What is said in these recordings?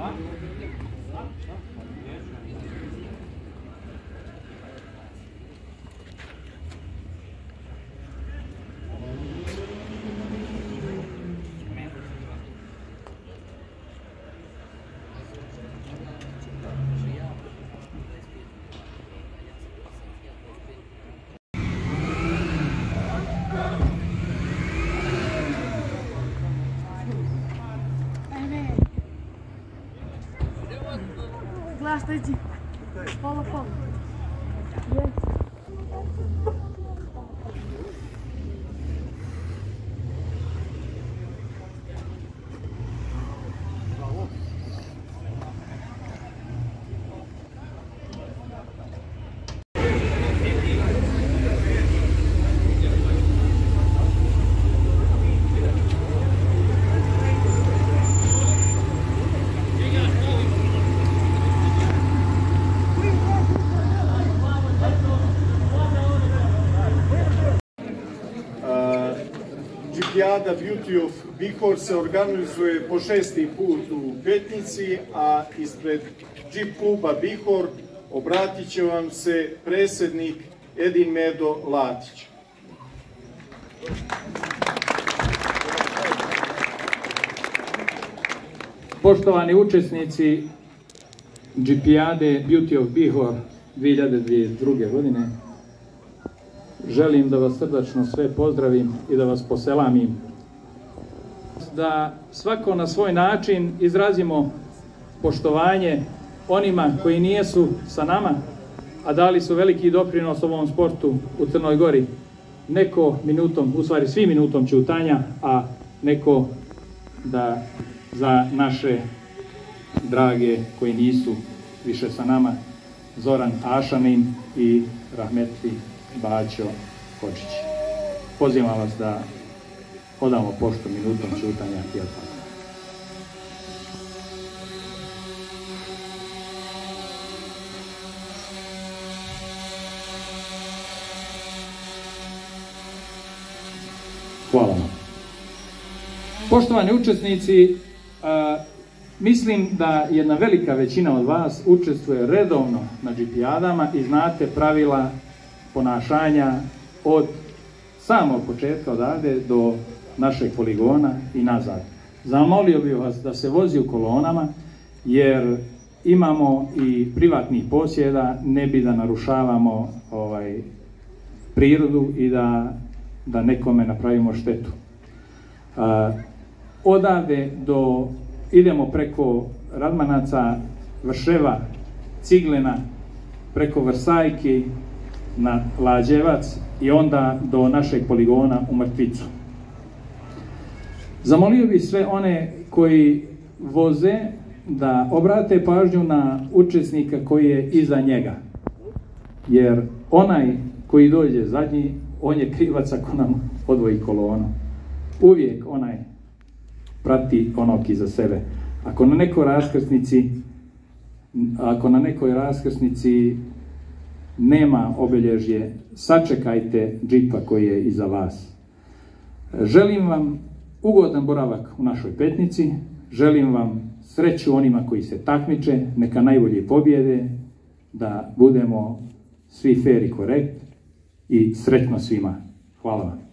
Glass did you? Follow. Yes. Gipijada Beauty of Bihor se organizuje po 6. put u Petnici, a ispred Džip kluba Bihor obratit će vam se predsjednik Edin Medo Latić. Poštovani učesnici Gipijade Beauty of Bihor 2022. godine, želim da vas srdačno sve pozdravim i da vas poselamim. Da svako na svoj način izrazimo poštovanje onima koji nijesu sa nama, a dali su veliki doprinos ovom sportu u Crnoj Gori. Neko minutom, u stvari svi minutom ćutanja, a neko da za naše drage koji nisu više sa nama, Zoran Ašanin i Rahmetli Baćo Kočić. Pozivam vas da odamo poštu minutom ćutanja i otpada. Hvala vam. Poštovani učesnici, mislim da jedna velika većina od vas učestvuje redovno na Gipijadama i znate pravila ponašanja od samog početka odavde do našeg poligona i nazad. Zamolio bih vas da se vozi u kolonama, jer imamo i privatnih posjeda, ne bi da narušavamo prirodu i da nekome napravimo štetu. Odavde idemo preko Radmanaca, Vrševa, Ciglena, preko Vrsajki na Lađevac i onda do našeg poligona u Mrtvicu. Zamolio bih sve one koji voze da obrate pažnju na učesnika koji je iza njega, jer onaj koji dođe zadnji, on je krivac ako nam odvoji kolonu. Uvijek onaj prati onog iza sebe. Ako na nekoj raskrsnici nema obilježje, sačekajte džipa koji je iza vas. Želim vam ugodan boravak u našoj Petnici, želim vam sreću onima koji se takmiče, neka najbolje pobjede, da budemo svi fer i korekt i sretno svima. Hvala vam.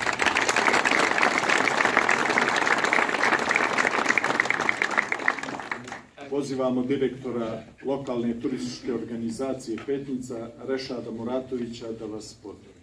Pozivamo direktora lokalne turističke organizacije Petnica, Rešada Muratovića, da vas pozdravi.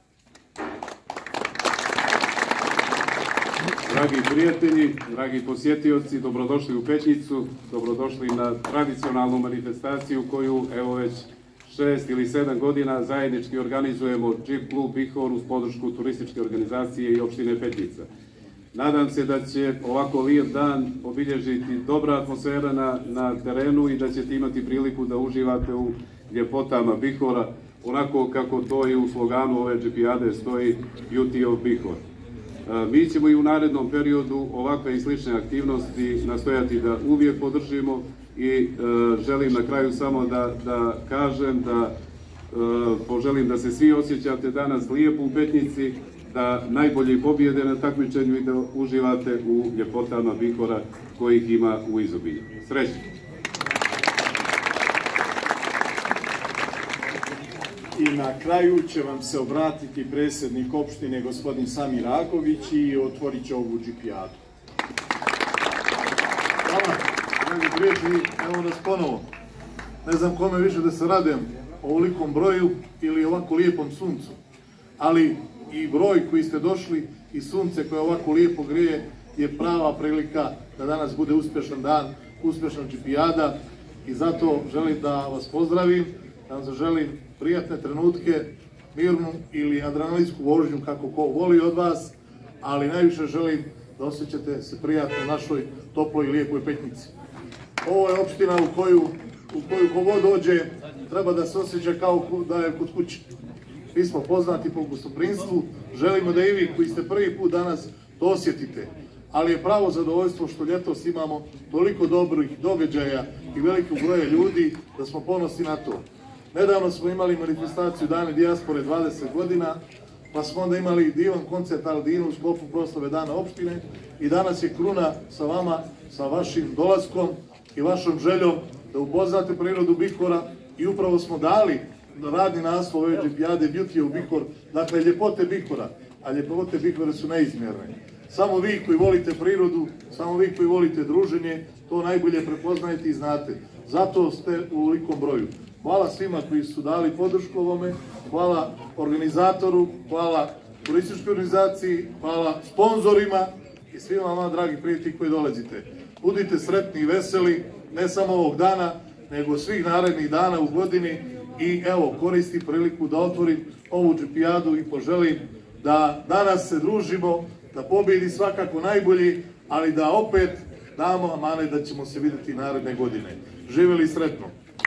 Dragi prijatelji, dragi posjetioci, dobrodošli u Petnicu, dobrodošli na tradicionalnu manifestaciju koju evo već 6 ili 7 godina zajednički organizujemo Džip klub Bihor uz podršku turističke organizacije i opštine Petnica. Nadam se da će ovako lijep dan obilježiti dobra atmosfera na terenu i da ćete imati priliku da uživate u ljepotama Bihora, onako kako to i u sloganu ove Gipijade stoji Beauty of Bihor. Mi ćemo i u narednom periodu ovakve i slične aktivnosti nastojati da uvijek podržimo i želim na kraju samo da kažem da poželim da se svi osjećate danas lijepo u Petnici, da najbolji pobjede na takmičenju i da uživate u ljepotama Bihora kojih ima u izobilju. Srećno! I na kraju će vam se obratiti predsjednik opštine gospodin Samir Agović i otvorit će ovu džipijadu. Hvala, dragi prijatelji, evo nas ponovo. Ne znam kome više da se radujem, ovolikom broju ili ovako lijepom suncu. Ali i broj koji ste došli i sunce koje ovako lijepo grije je prava prilika da danas bude uspješan dan, uspješna džipijada i zato želim da vas pozdravim, da vam zaželim prijatne trenutke, mirnu ili adrenalinsku vožnju kako ko voli od vas, ali najviše želim da osjećate se prijatno u našoj toploj i lijepoj Petnici. Ovo je opština u koju kogod dođe treba da se osjeća kao da je kod kuće. Mi smo poznati po gostoprimstvu, želimo da i vi koji ste prvi put danas to osjetite, ali je pravo zadovoljstvo što ljetos imamo toliko dobrih događaja i velikog broja ljudi da smo ponosni na to. Nedavno smo imali manifestaciju Dane dijaspore 20 godina, pa smo onda imali divan koncert Aldinu u sklopu proslave Dana opštine i danas je kruna sa vama, sa vašim dolaskom i vašom željom da upoznate prirodu Bihora i upravo smo dali radni naslov ove džipijade Beauty of Bihor, dakle ljepote Bihora, a ljepote Bihora su neizmjerne. Samo vi koji volite prirodu, samo vi koji volite druženje, to najbolje prepoznajete i znate. Zato ste u velikom broju. Hvala svima koji su dali podršku ovome, hvala organizatoru, hvala turističkoj organizaciji, hvala sponzorima i svima vama, dragi prijatelji koji dolazite. Budite sretni i veseli, ne samo ovog dana, nego svih narednih dana u godini i evo, koristim priliku da otvorim ovu džipijadu i poželim da danas se družimo, da pobjedi svakako najbolji, ali da opet damo amane da ćemo se vidjeti naredne godine. Živjeli sretno!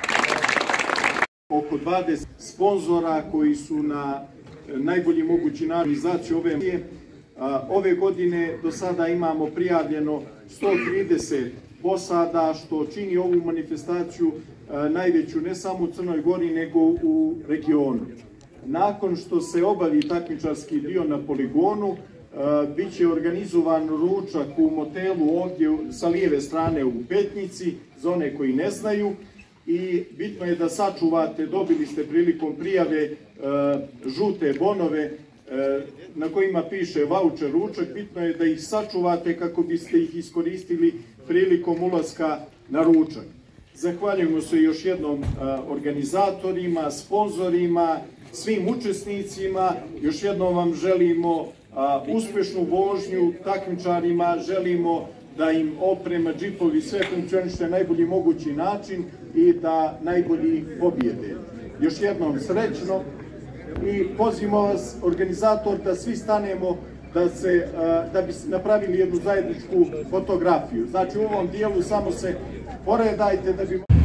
Oko 20 sponzora koji su na najbolji mogući način organizaciju ove emisije. Ove godine do sada imamo prijavljeno 130 posada, što čini ovu manifestaciju najveću ne samo u Crnoj Gori, nego u regionu. Nakon što se obavi takmičarski dio na poligonu, bit će organizovan ručak u motelu ovdje sa lijeve strane u Petnici, za one koji ne znaju. I bitno je da sačuvate, dobili ste prilikom prijave žute bonove na kojima piše vaučer ručak, bitno je da ih sačuvate kako biste ih iskoristili prilikom ulaska na ručak. Zahvaljujemo se još jednom organizatorima, sponzorima, svim učesnicima, još jednom vam želimo uspješnu vožnju, takmičarima želimo da im oprema, džipovi, sve funkcioniše na najbolji mogući način i da najbolji pobjede. Još jednom srećno i pozivamo vas, organizator, da svi stanemo da bi napravili jednu zajedničku fotografiju. Znači u ovom dijelu samo se poredajte da bi...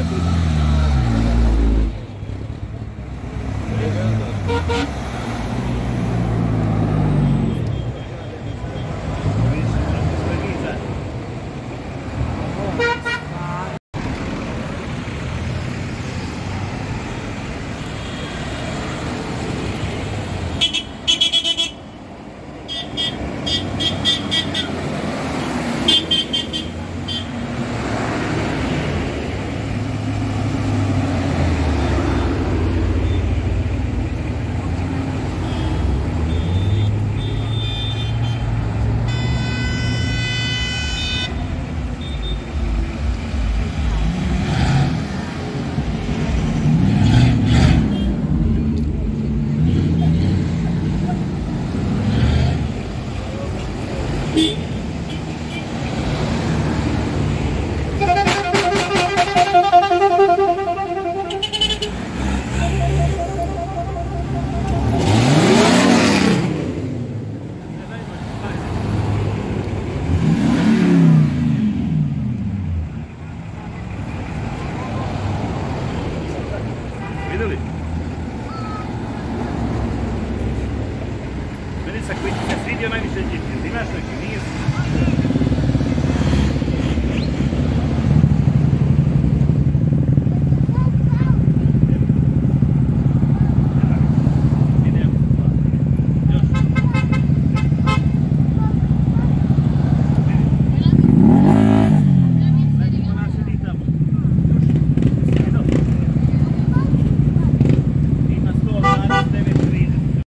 Videli? Meni se svidio najviše Jeep. Imaš neki niz?